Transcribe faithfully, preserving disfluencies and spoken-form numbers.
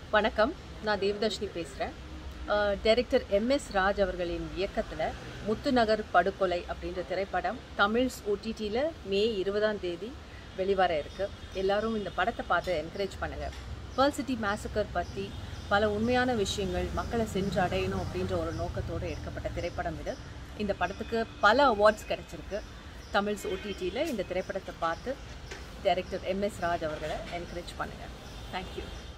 வணக்கம், நான் தேவதர்ஷினி பேசுகிறேன். டைரக்டர் எம் எஸ் ராஜ் அவர்களின் இயக்கத்தில் முத்துநகர் படுகொலை அப்படின்ற திரைப்படம் தமிழ்ஸ் ஓடிடியில் மே இருபதாம் தேதி வெளிவர இருக்குது. எல்லோரும் இந்த படத்தை பார்த்து என்கரேஜ் பண்ணுங்கள். பேர்ல் சிட்டி மேசக்கர் பற்றி பல உண்மையான விஷயங்கள் மக்களை சென்று அடையணும் அப்படின்ற ஒரு நோக்கத்தோடு எடுக்கப்பட்ட திரைப்படம் இது. இந்த படத்துக்கு பல அவார்ட்ஸ் கிடச்சிருக்கு. தமிழ்ஸ் ஓடிடியில் இந்த திரைப்படத்தை பார்த்து டைரக்டர் எம் எஸ் ராஜ் அவர்களை என்கரேஜ் பண்ணுங்கள். தேங்க்யூ.